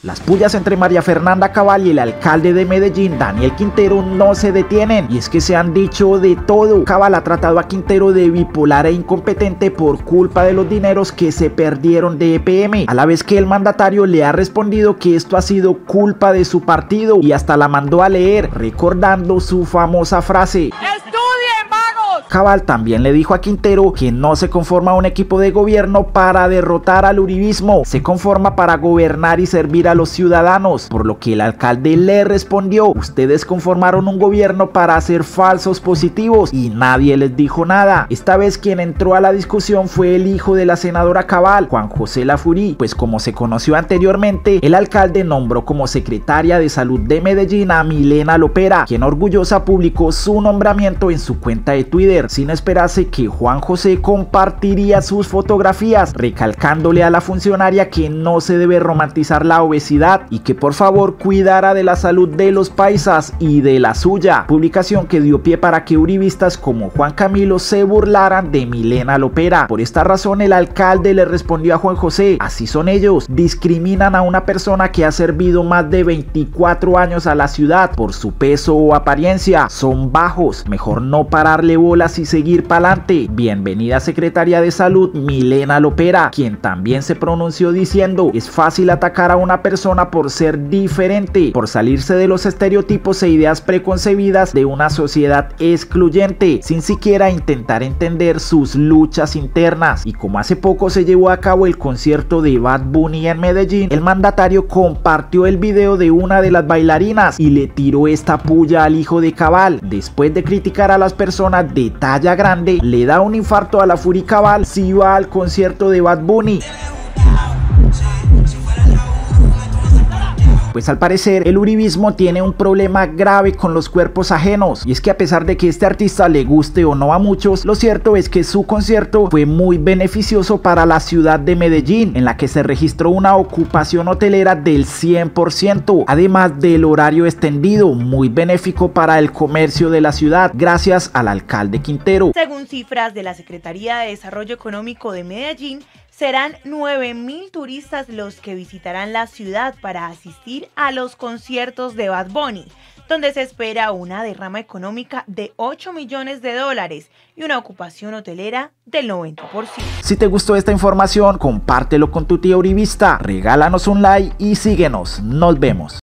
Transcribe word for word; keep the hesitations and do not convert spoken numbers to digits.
Las pullas entre María Fernanda Cabal y el alcalde de Medellín, Daniel Quintero, no se detienen, y es que se han dicho de todo. Cabal ha tratado a Quintero de bipolar e incompetente por culpa de los dineros que se perdieron de E P M, a la vez que el mandatario le ha respondido que esto ha sido culpa de su partido y hasta la mandó a leer, recordando su famosa frase: Cabal también le dijo a Quintero que no se conforma un equipo de gobierno para derrotar al uribismo, se conforma para gobernar y servir a los ciudadanos, por lo que el alcalde le respondió: ustedes conformaron un gobierno para hacer falsos positivos y nadie les dijo nada. Esta vez quien entró a la discusión fue el hijo de la senadora Cabal, Juan José Lafurí, pues como se conoció anteriormente, el alcalde nombró como secretaria de salud de Medellín a Milena Lopera, quien orgullosa publicó su nombramiento en su cuenta de Twitter, sin esperarse que Juan José compartiría sus fotografías, recalcándole a la funcionaria que no se debe romantizar la obesidad y que por favor cuidara de la salud de los paisas y de la suya, publicación que dio pie para que uribistas como Juan Camilo se burlaran de Milena Lopera. Por esta razón el alcalde le respondió a Juan José: así son ellos, discriminan a una persona que ha servido más de veinticuatro años a la ciudad por su peso o apariencia, son bajos, mejor no pararle bolas y seguir pa'lante. Bienvenida secretaria de salud Milena Lopera, quien también se pronunció diciendo: es fácil atacar a una persona por ser diferente, por salirse de los estereotipos e ideas preconcebidas de una sociedad excluyente, sin siquiera intentar entender sus luchas internas. Y como hace poco se llevó a cabo el concierto de Bad Bunny en Medellín, el mandatario compartió el video de una de las bailarinas y le tiró esta puya al hijo de Cabal. Después de criticar a las personas de talla grande, le da un infarto a Lafurí Cabal si va al concierto de Bad Bunny. Pues al parecer el uribismo tiene un problema grave con los cuerpos ajenos, y es que a pesar de que este artista le guste o no a muchos, lo cierto es que su concierto fue muy beneficioso para la ciudad de Medellín, en la que se registró una ocupación hotelera del cien por ciento, además del horario extendido, muy benéfico para el comercio de la ciudad, gracias al alcalde Quintero. Según cifras de la Secretaría de Desarrollo Económico de Medellín, serán nueve mil turistas los que visitarán la ciudad para asistir a los conciertos de Bad Bunny, donde se espera una derrama económica de ocho millones de dólares y una ocupación hotelera del noventa por ciento. Si te gustó esta información, compártelo con tu tía uribista, regálanos un like y síguenos. Nos vemos.